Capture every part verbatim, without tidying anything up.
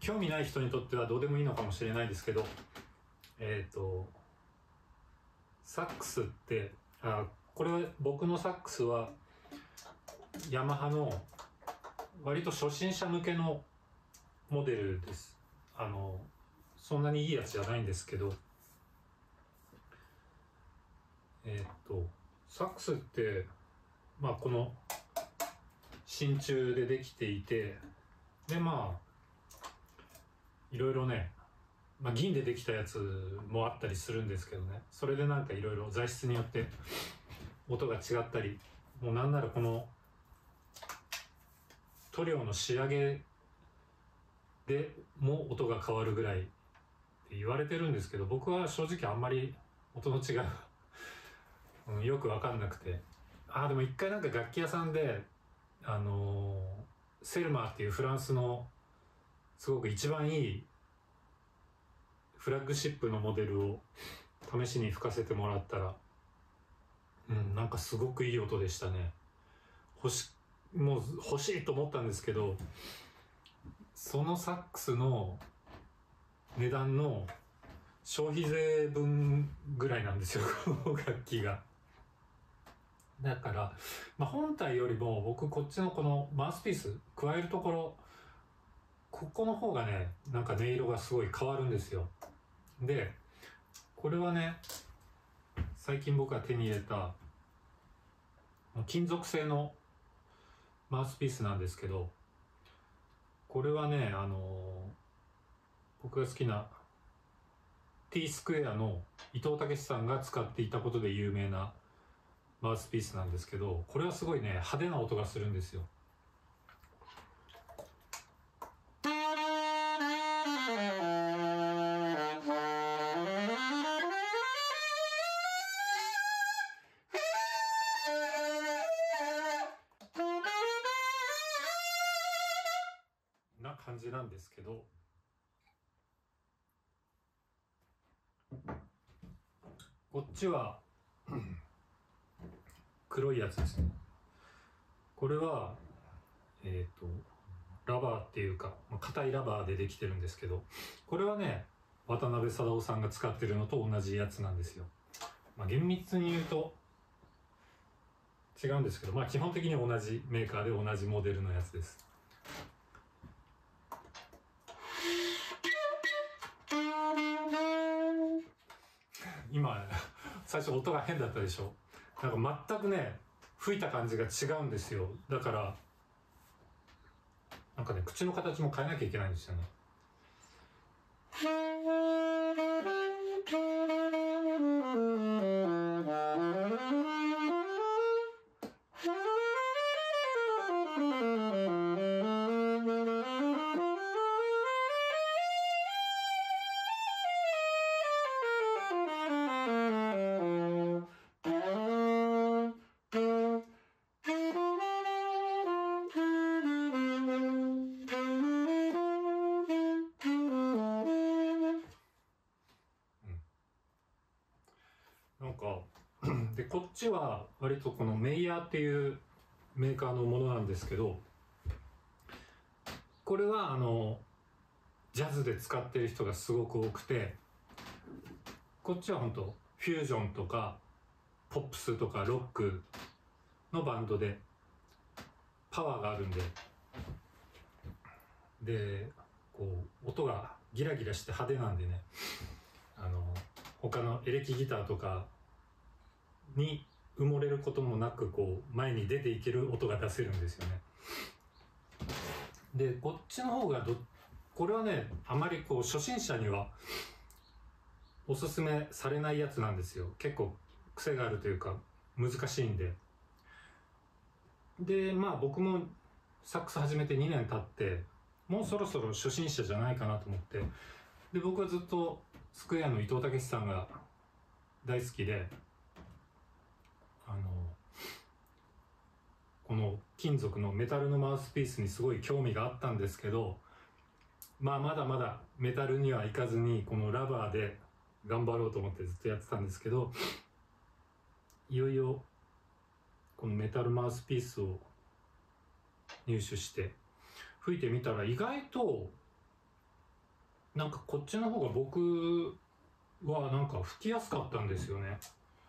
興味ない人にとってはどうでもいいのかもしれないですけど、えっと、サックスって、あ、これは僕のサックスはヤマハの割と初心者向けのモデルです。あの、そんなにいいやつじゃないんですけど、えっと、サックスって、まあこの真鍮でできていて、でまあ、いろいろね、まあ銀でできたやつもあったりするんですけどね、それでなんかいろいろ材質によって音が違ったり、もうなんならこの塗料の仕上げでも音が変わるぐらいって言われてるんですけど、僕は正直あんまり音の違いは、うん、よくわかんなくて、ああでも一回なんか楽器屋さんであのー、セルマーっていうフランスのすごく一番いいフラッグシップのモデルを試しに吹かせてもらったら、うん、なんかすごくいい音でしたね。欲し、もう欲しいと思ったんですけど、そのサックスの値段の消費税分ぐらいなんですよ、この楽器が。だから、まあ、本体よりも僕こっちのこのマウスピース加えるところ、ここの方がね、なんか音色がすごい変わるんですよ。で、これはね、最近僕が手に入れた金属製のマウスピースなんですけど、これはね、あのー、僕が好きな T スクエアの伊藤武さんが使っていたことで有名なマウスピースなんですけど、これはすごいね、派手な音がするんですよ。な感じなんですけど、こっちは黒いやつですね。これはえっとラバーっていうか硬いラバーでできてるんですけど、これはね、渡辺貞夫さんが使ってるのと同じやつなんですよ。まあ、厳密に言うと違うんですけど、まあ基本的に同じメーカーで同じモデルのやつです。今最初音が変だったでしょ。なんか全くね、吹いた感じが違うんですよ。だからなんかね、口の形も変えなきゃいけないんですよね。なんかでこっちは割とこのメイヤーっていうメーカーのものなんですけど、これはあのジャズで使ってる人がすごく多くて、こっちは本当フュージョンとかポップスとかロックのバンドでパワーがあるんで、でこう音がギラギラして派手なんでね、あの他のエレキギターとかに埋もれることもなく、こう前に出ていける音が出せるんですよね。でこっちの方がどこれはね、あまりこう初心者にはおすすめされないやつなんですよ。結構癖があるというか難しいんで。でまあ僕もサックス始めてにねん経って、もうそろそろ初心者じゃないかなと思って、で僕はずっとスクエアの伊藤武さんが大好きで、あのこの金属のメタルのマウスピースにすごい興味があったんですけど、まあまだまだメタルにはいかずに、このラバーで頑張ろうと思ってずっとやってたんですけど、いよいよこのメタルマウスピースを入手して吹いてみたら、意外となんかこっちの方が僕はなんか吹きやすかったんですよね。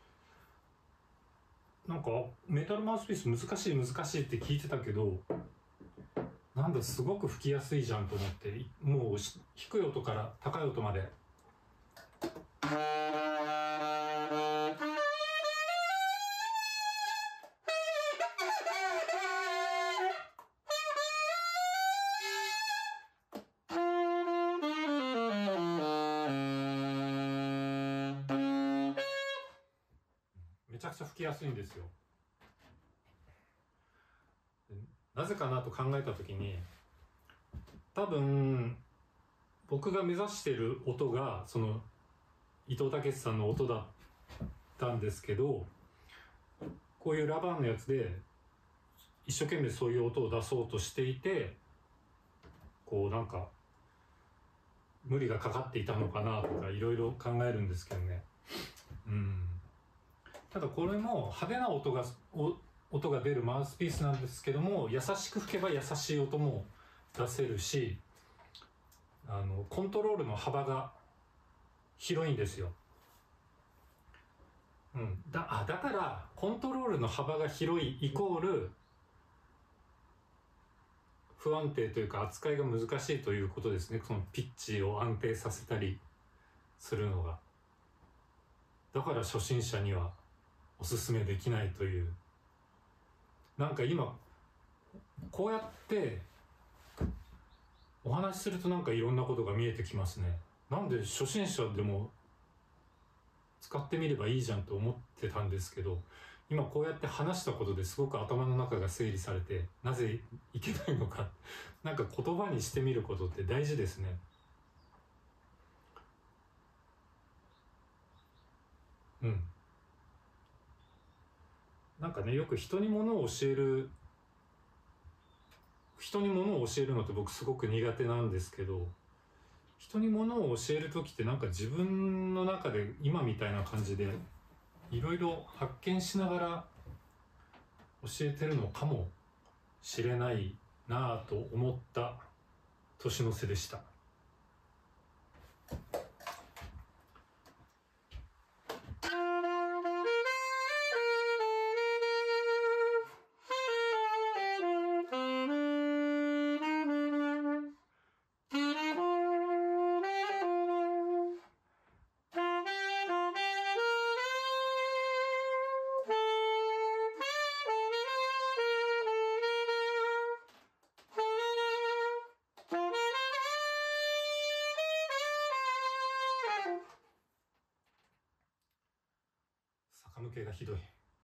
なんかメタルマウスピース難しい難しいって聞いてたけど、なんだすごく吹きやすいじゃんと思って、もう低い音から高い音までめちゃくちゃ吹きやすいんですよ。なぜかなと考えた時に、多分僕が目指してる音がその伊藤武さんの音だったんですけど、こういうラバーのやつで一生懸命そういう音を出そうとしていて、こうなんか無理がかかっていたのかなとかいろいろ考えるんですけどね。うん。ただこれも派手な音が音が出るマウスピースなんですけども、優しく吹けば優しい音も出せるし、あのコントロールの幅が広いんですよ。うん、だあだからコントロールの幅が広いイコール不安定というか扱いが難しいということですね。そのピッチを安定させたりするのが。だから初心者にはおすすめできないという。なんか今こうやってお話しするとなんかいろんなことが見えてきますね。なんで初心者でも使ってみればいいじゃんと思ってたんですけど、今こうやって話したことですごく頭の中が整理されて、なぜいけないのかなんか言葉にしてみることって大事ですね。うん。なんかね、よく人に物を教える人に物を教えるのって僕すごく苦手なんですけど、人に物を教える時ってなんか自分の中で今みたいな感じでいろいろ発見しながら教えてるのかもしれないなぁと思った年の瀬でした。坂抜けがひどい。